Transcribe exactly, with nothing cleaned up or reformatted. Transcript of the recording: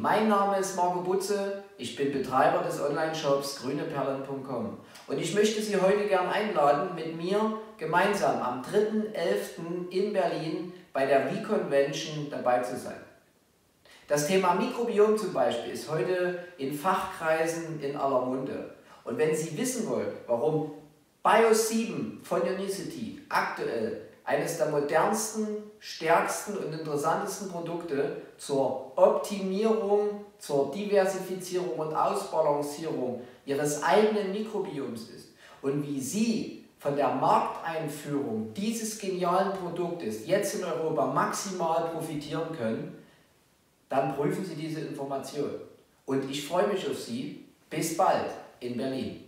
Mein Name ist Marco Butze, ich bin Betreiber des Online-Shops grüne perlen punkt com und ich möchte Sie heute gern einladen, mit mir gemeinsam am dritten elften in Berlin bei der V-Convention dabei zu sein. Das Thema Mikrobiom zum Beispiel ist heute in Fachkreisen in aller Munde. Und wenn Sie wissen wollen, warum Bio sieben von Unicity aktuell eines der modernsten, stärksten und interessantesten Produkte zur Optimierung, zur Diversifizierung und Ausbalancierung Ihres eigenen Mikrobioms ist und wie Sie von der Markteinführung dieses genialen Produktes jetzt in Europa maximal profitieren können, dann prüfen Sie diese Information. Und ich freue mich auf Sie. Bis bald in Berlin.